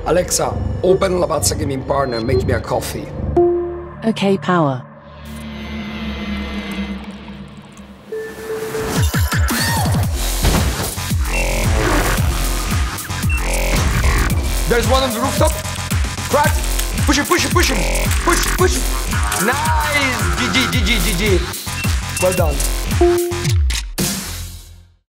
Alexa, open Lavazza Gaming Partner and make me a coffee. Okay, power. There's one on the rooftop. Crack. Push him, push him, push him. Push, push. Nice. GG, GG, GG. Well done.